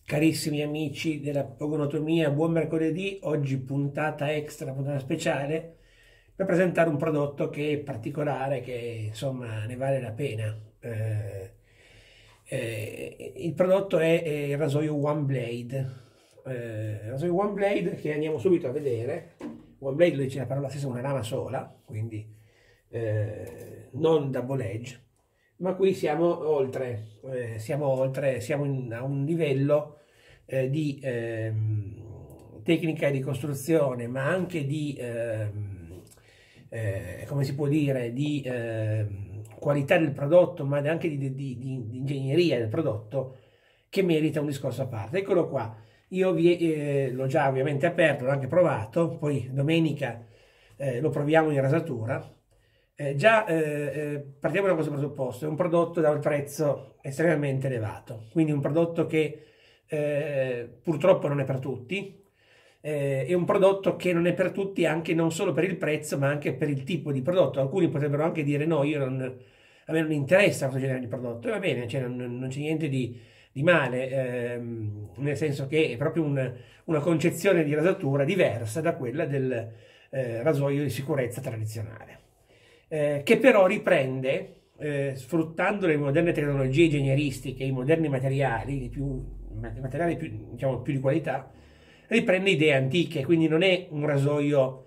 Carissimi amici della Pogonotomia, buon mercoledì. Oggi puntata extra, puntata speciale per presentare un prodotto che è particolare, che insomma ne vale la pena. Il prodotto è il rasoio One Blade. Il rasoio One Blade che andiamo subito a vedere. One Blade lo dice la parola stessa, una lama sola, quindi non double edge, ma qui siamo oltre, a un livello di tecnica di costruzione, ma anche di, come si può dire, di qualità del prodotto, ma anche di ingegneria del prodotto, che merita un discorso a parte. Eccolo qua, l'ho già ovviamente aperto, l'ho anche provato, poi domenica lo proviamo in rasatura. Partiamo da questo presupposto: è un prodotto da un prezzo estremamente elevato, quindi un prodotto che purtroppo non è per tutti, è un prodotto che non è per tutti anche non solo per il prezzo, ma anche per il tipo di prodotto. Alcuni potrebbero anche dire: no, a me non interessa questo genere di prodotto, e va bene, cioè non c'è niente di male, nel senso che è proprio una concezione di rasatura diversa da quella del rasoio di sicurezza tradizionale, che però riprende, sfruttando le moderne tecnologie ingegneristiche, i moderni materiali, materiali più, diciamo, più di qualità, riprende idee antiche, quindi non è un rasoio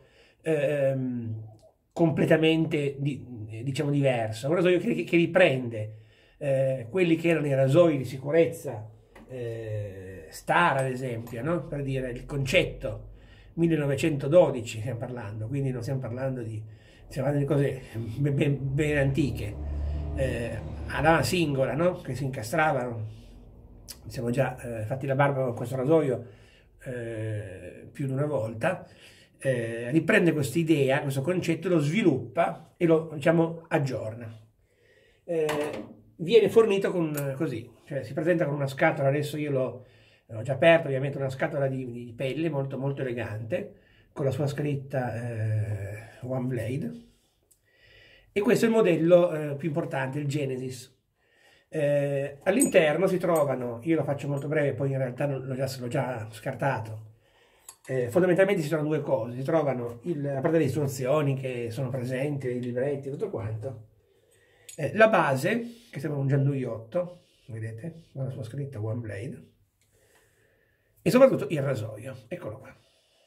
completamente diciamo diverso, è un rasoio che riprende quelli che erano i rasoi di sicurezza Star, ad esempio, no? Per dire il concetto 1912 stiamo parlando, quindi non stiamo parlando stiamo parlando di cose ben antiche, a lama singola, no? Che si incastravano. Siamo già fatti la barba con questo rasoio più di una volta. Riprende questa idea, questo concetto, lo sviluppa e lo, diciamo, aggiorna. Viene fornito con così, cioè si presenta con una scatola. Adesso io l'ho già aperto, ovviamente, una scatola di pelle molto molto elegante, con la sua scritta One Blade, e questo è il modello più importante, il Genesis. All'interno si trovano, io lo faccio molto breve, poi in realtà l'ho già scartato. Fondamentalmente si trovano due cose: si trovano la parte delle istruzioni che sono presenti, i libretti, tutto quanto, la base che sembra un gianduiotto, vedete, con la sua scritta One Blade, e soprattutto il rasoio, eccolo qua.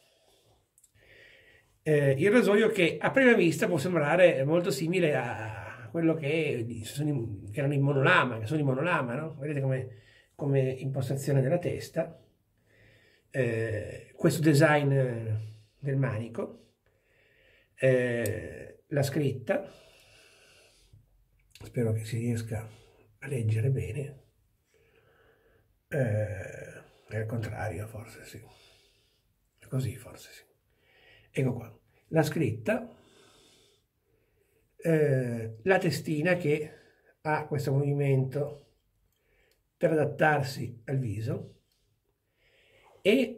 Il rasoio che a prima vista può sembrare molto simile a quello che erano i monolama, che sono i monolama, no? Vedete come impostazione della testa, questo design del manico, la scritta, spero che si riesca a leggere bene, è al contrario, forse sì, così forse sì. Ecco qua, la scritta, la testina che ha questo movimento per adattarsi al viso, e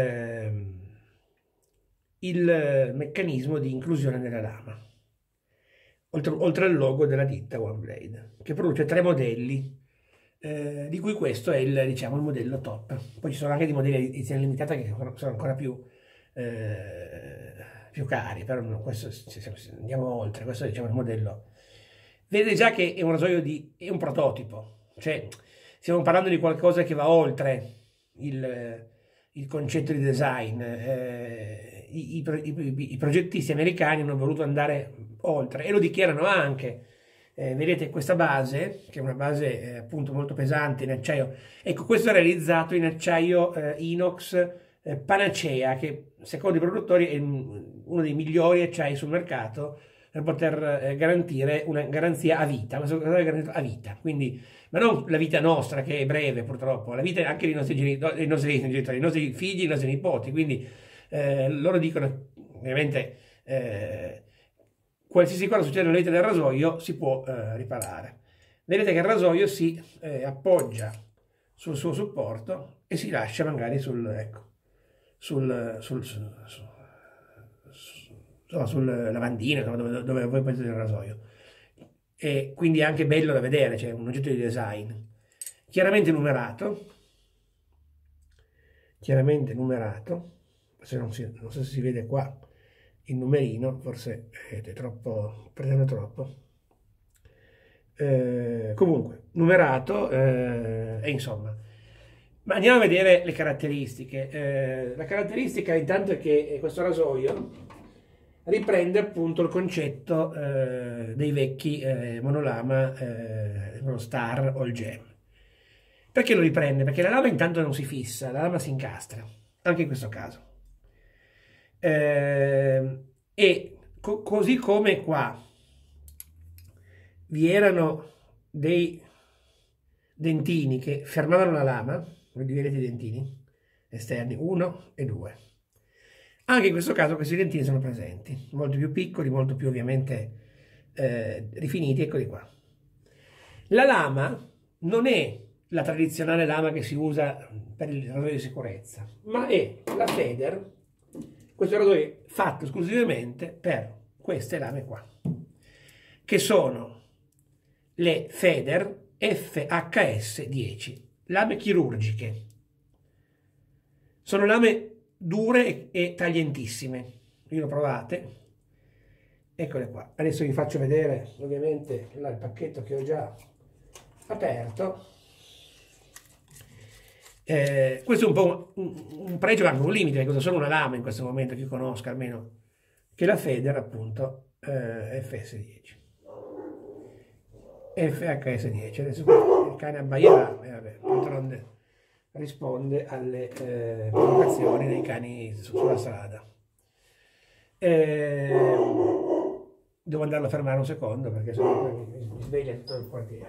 il meccanismo di inclusione nella lama, oltre al logo della ditta One Blade, che produce 3 modelli, di cui questo è diciamo, il modello top. Poi ci sono anche dei modelli di edizione limitata che sono ancora più cari, però no, questo andiamo oltre, questo diciamo il modello. Vedete già che è un rasoio è un prototipo, cioè stiamo parlando di qualcosa che va oltre il concetto di design. I progettisti americani hanno voluto andare oltre e lo dichiarano anche. Vedete questa base, che è una base appunto molto pesante in acciaio. Ecco, questo è realizzato in acciaio inox Panacea, che secondo i produttori è uno dei migliori acciai sul mercato per poter garantire una garanzia a vita, a vita, quindi, ma non la vita nostra che è breve purtroppo, la vita anche dei nostri genitori, i nostri figli, i nostri nipoti, quindi loro dicono ovviamente qualsiasi cosa succede nella vita del rasoio si può riparare. Vedete che il rasoio si appoggia sul suo supporto e si lascia magari ecco, sul lavandino, dove voi mettete il rasoio. E quindi è anche bello da vedere, c'è un oggetto di design chiaramente numerato, chiaramente numerato, non so se si vede qua il numerino, forse è troppo, prendendo troppo. Comunque, numerato, e insomma. Ma andiamo a vedere le caratteristiche. La caratteristica intanto è che questo rasoio riprende appunto il concetto dei vecchi monolama, lo Star o il Gem. Perché lo riprende? Perché la lama intanto non si fissa, la lama si incastra, anche in questo caso. E così come qua vi erano dei dentini che fermavano la lama, vedete i dentini esterni, 1 e 2. Anche in questo caso questi dentini sono presenti, molto più piccoli, molto più ovviamente rifiniti, eccoli qua. La lama non è la tradizionale lama che si usa per il rasoio di sicurezza, ma è la Feder, questo rasoio è fatto esclusivamente per queste lame qua, che sono le Feder FHS 10, lame chirurgiche. Sono lame dure e taglientissime. Io le provate. Eccole qua. Adesso vi faccio vedere ovviamente il pacchetto che ho già aperto. Questo è un po' un pregio, anche un limite, perché sono una lama in questo momento che io conosco almeno, che la Feder appunto FS10. FHS10. Adesso il cane abbaierà e vabbè, d'altronde risponde alle provocazioni dei cani sulla strada. Devo andarlo a fermare un secondo perché sennò mi sveglia tutto il quartiere.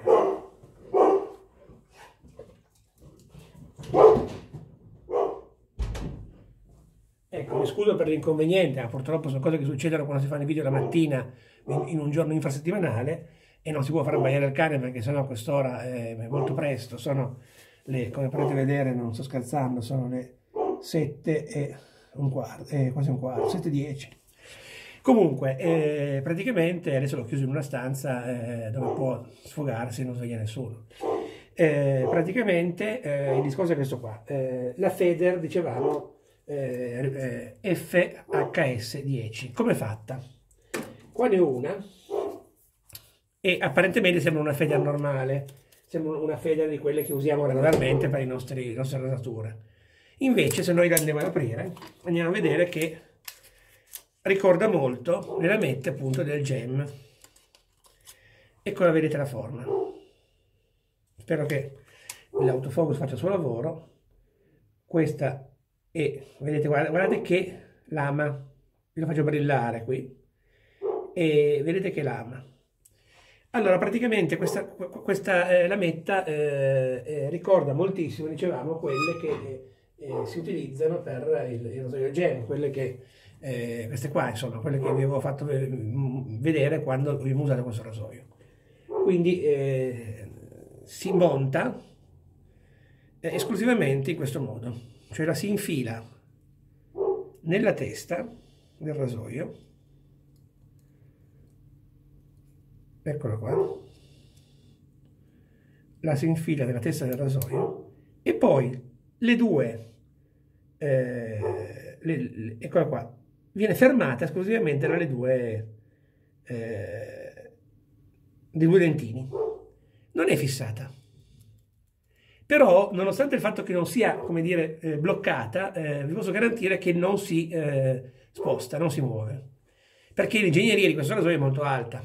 Ecco, mi scuso per l'inconveniente, ma purtroppo sono cose che succedono quando si fanno i video la mattina in un giorno infrasettimanale e non si può far abbaiare il cane perché sennò a quest'ora è molto presto. Sono le, come potete vedere, non sto scherzando, sono le 7 e un quarto, quasi un quarto, 7:10. Comunque, praticamente adesso l'ho chiuso in una stanza dove può sfogarsi e non sveglia nessuno. Praticamente il discorso è questo qua. La Feder, dicevamo, FHS 10. Come è fatta? Qua ne ho una e apparentemente sembra una Feder normale, sembra una Feder di quelle che usiamo regolarmente per le nostre rasature. Invece, se noi la andiamo ad aprire, andiamo a vedere che ricorda molto le lamette appunto del Gem. E qua vedete la forma. Spero che l'autofocus faccia il suo lavoro. Questa è, vedete, guardate che lama, vi lo faccio brillare qui, e vedete che lama. Allora, praticamente questa lametta ricorda moltissimo, dicevamo, quelle che si utilizzano per il rasoio Gem, quelle che queste qua, insomma, quelle che vi avevo fatto vedere quando abbiamo usato questo rasoio. Quindi si monta esclusivamente in questo modo, cioè la si infila nella testa del rasoio, eccola qua, la si infila nella testa del rasoio e poi le due, eccola qua, viene fermata esclusivamente dalle due dei due dentini, non è fissata. Però, nonostante il fatto che non sia, come dire, bloccata, vi posso garantire che non si sposta, non si muove, perché l'ingegneria di questo rasoio è molto alta.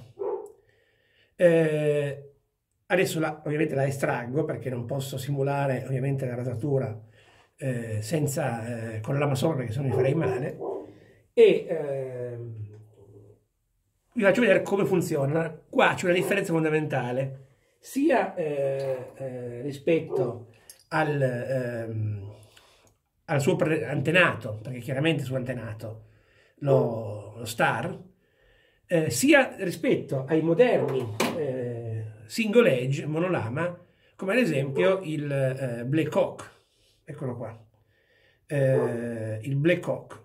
Adesso ovviamente la estraggo perché non posso simulare ovviamente la rasatura senza, con la lama sopra, perché sennò mi farei male, e vi faccio vedere come funziona. Qua c'è una differenza fondamentale sia rispetto al suo antenato, perché chiaramente il suo antenato lo Star, sia rispetto ai moderni single edge monolama, come ad esempio il Black Hawk, eccolo qua, il Black Hawk,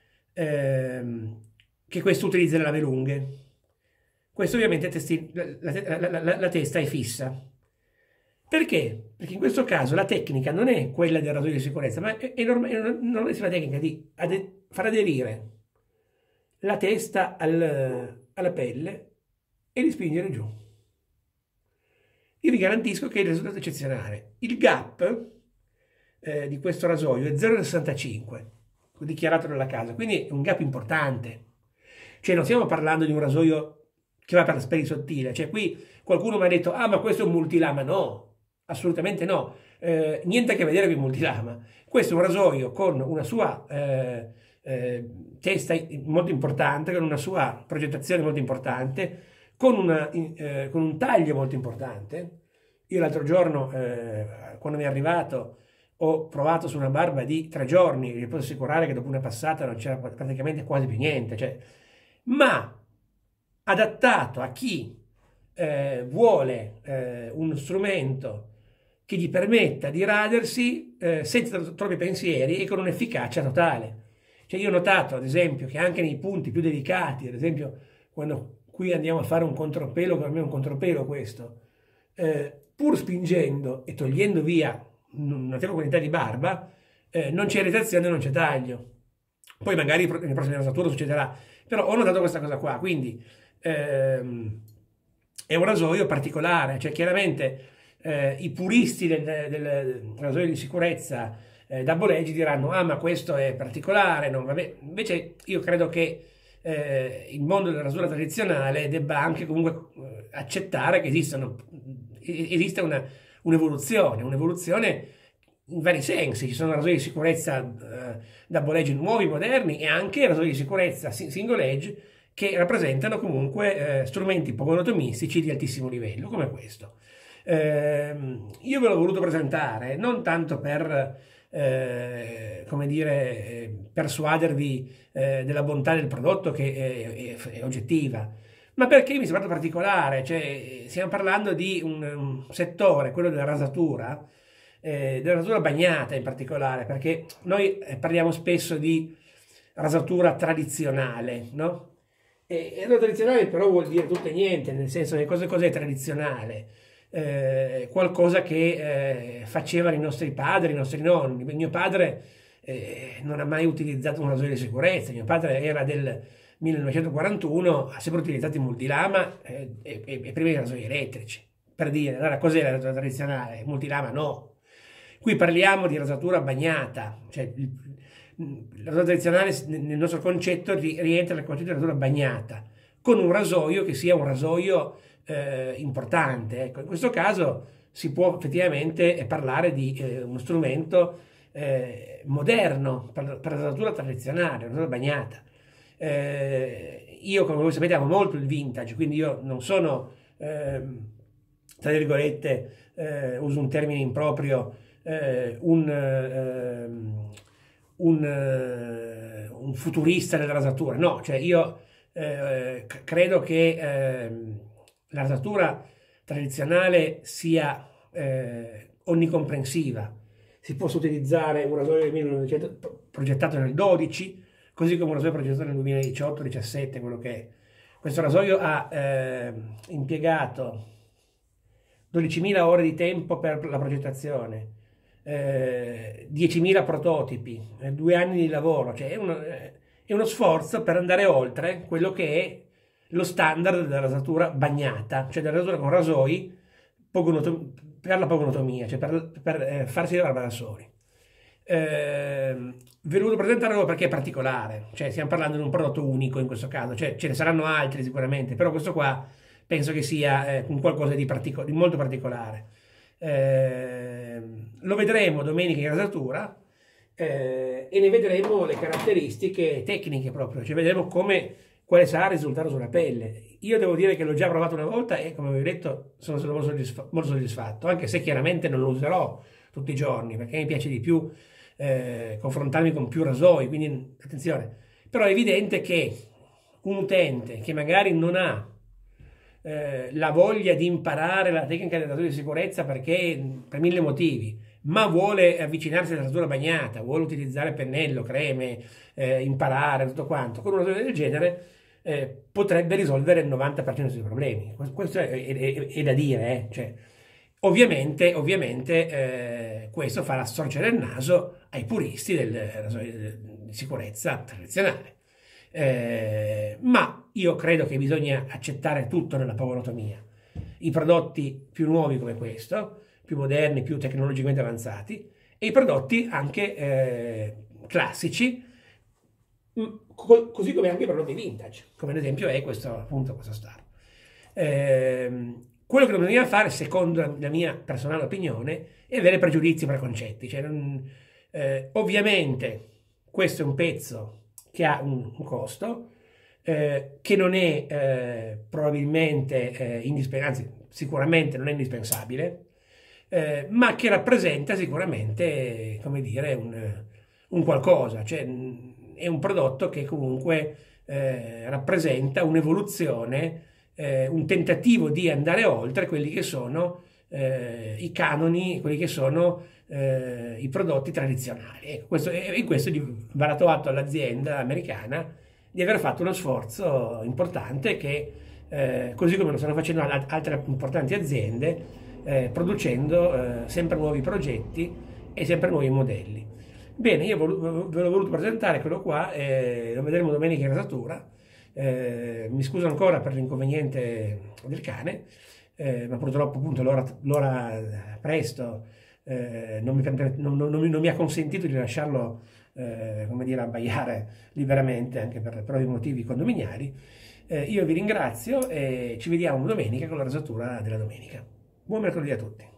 che questo utilizza le lame lunghe. Questo ovviamente la testa è fissa. Perché? Perché in questo caso la tecnica non è quella del rasoio di sicurezza, ma è normalissima tecnica di far aderire la testa alla pelle e di spingere giù. Io vi garantisco che il risultato è eccezionale. Il gap di questo rasoio è 0,65, dichiarato dalla casa, quindi è un gap importante. Cioè non stiamo parlando di un rasoio che va per speri sottile, cioè qui qualcuno mi ha detto ah ma questo è un multilama, no, assolutamente no, niente a che vedere con il multilama, questo è un rasoio con una sua testa molto importante, con una sua progettazione molto importante, con un taglio molto importante. Io l'altro giorno, quando mi è arrivato, ho provato su una barba di 3 giorni, vi posso assicurare che dopo una passata non c'era praticamente quasi più niente, cioè, ma adattato a chi vuole uno strumento che gli permetta di radersi senza troppi pensieri e con un'efficacia totale. Cioè io ho notato ad esempio che anche nei punti più delicati, ad esempio quando qui andiamo a fare un contropelo, per me è un contropelo questo, pur spingendo e togliendo via una notevole quantità di barba, non c'è irritazione, non c'è taglio. Poi magari nelle prossime rasature succederà, però ho notato questa cosa qua, quindi è un rasoio particolare, cioè chiaramente i puristi del rasoio di sicurezza Double Edge diranno ah ma questo è particolare, non va bene. Invece io credo che il mondo della rasura tradizionale debba anche comunque accettare che esiste un'evoluzione in vari sensi. Ci sono rasoi di sicurezza Double Edge nuovi, moderni e anche rasoi di sicurezza Single Edge che rappresentano comunque strumenti pogonotomistici di altissimo livello come questo. Io ve l'ho voluto presentare non tanto per come dire, persuadervi della bontà del prodotto che è oggettiva, ma perché mi sembra particolare, cioè stiamo parlando di un settore, quello della rasatura bagnata in particolare, perché noi parliamo spesso di rasatura tradizionale, no? E la tradizionale però vuol dire tutto e niente, nel senso che cos'è tradizionale? Qualcosa che facevano i nostri padri, i nostri nonni. Mio padre non ha mai utilizzato un rasoio di sicurezza, mio padre era del 1941, ha sempre utilizzato il multilama e prima i rasoi elettrici, per dire, allora cos'è la rasatura tradizionale? Il multilama no. Qui parliamo di rasatura bagnata, cioè la rasatura tradizionale nel nostro concetto rientra nel concetto di rasatura bagnata, con un rasoio che sia un rasoio importante. Ecco, in questo caso si può effettivamente parlare di uno strumento moderno per la rasatura tradizionale, la rasatura bagnata. Io, come voi sapete, amo molto il vintage, quindi io non sono, tra virgolette, uso un termine improprio, un futurista della rasatura. No, cioè io credo che la rasatura tradizionale sia onnicomprensiva. Si possa utilizzare un rasoio del 1900 progettato nel 12, così come un rasoio progettato nel 2018-17, quello che è. Questo rasoio ha impiegato 12.000 ore di tempo per la progettazione, 10.000 prototipi, 2 anni di lavoro, cioè è uno sforzo per andare oltre quello che è lo standard della rasatura bagnata, cioè della rasatura con rasoi per la pogonotomia, cioè per farsi la barba da soli. Ve lo presentarlo perché è particolare, cioè stiamo parlando di un prodotto unico in questo caso, cioè ce ne saranno altri sicuramente, però questo qua penso che sia un qualcosa di molto particolare. Lo vedremo domenica in rasatura e ne vedremo le caratteristiche tecniche proprio, cioè vedremo quale sarà il risultato sulla pelle. Io devo dire che l'ho già provato una volta e come vi ho detto sono stato molto soddisfatto, anche se chiaramente non lo userò tutti i giorni perché mi piace di più confrontarmi con più rasoi, quindi attenzione. Però è evidente che un utente che magari non ha la voglia di imparare la tecnica del rasoio di sicurezza perché per 1000 motivi, ma vuole avvicinarsi alla rasatura bagnata, vuole utilizzare pennello, creme, imparare tutto quanto, con un rasoio del genere potrebbe risolvere il 90% dei problemi. Questo è da dire, cioè, Ovviamente questo farà storcere il naso ai puristi di sicurezza tradizionale. Ma io credo che bisogna accettare tutto nella pavolotomia. I prodotti più nuovi come questo, più moderni, più tecnologicamente avanzati, e i prodotti anche classici, così come anche i prodotti vintage, come ad esempio è questo, appunto, questo Star. Quello che non bisogna fare, secondo la mia personale opinione, è avere pregiudizi, preconcetti. Cioè, ovviamente questo è un pezzo che ha un costo, che non è probabilmente indispensabile, anzi sicuramente non è indispensabile, ma che rappresenta sicuramente, come dire, un qualcosa. Cioè, è un prodotto che comunque rappresenta un'evoluzione, un tentativo di andare oltre quelli che sono i canoni, quelli che sono i prodotti tradizionali. Ecco, in questo va dato atto all'azienda americana di aver fatto uno sforzo importante che, così come lo stanno facendo altre importanti aziende, producendo sempre nuovi progetti e sempre nuovi modelli. Bene, io ve l'ho voluto presentare quello qua, lo vedremo domenica in rasatura. Mi scuso ancora per l'inconveniente del cane, ma purtroppo appunto l'ora presto non mi ha consentito di lasciarlo come dire, abbaiare liberamente, anche per propri motivi condominiali. Io vi ringrazio e ci vediamo domenica con la rasatura della domenica. Buon mercoledì a tutti.